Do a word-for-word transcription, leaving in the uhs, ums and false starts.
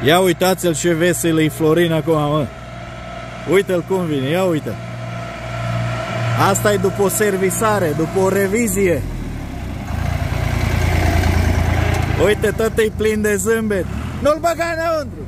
Ia uitați-l ce vesel e Florin acum, mă. Uite-l cum vine, ia uite. Asta e după o servisare, după o revizie. Uite, tot e plin de zâmbet. Nu-l băga înăuntru.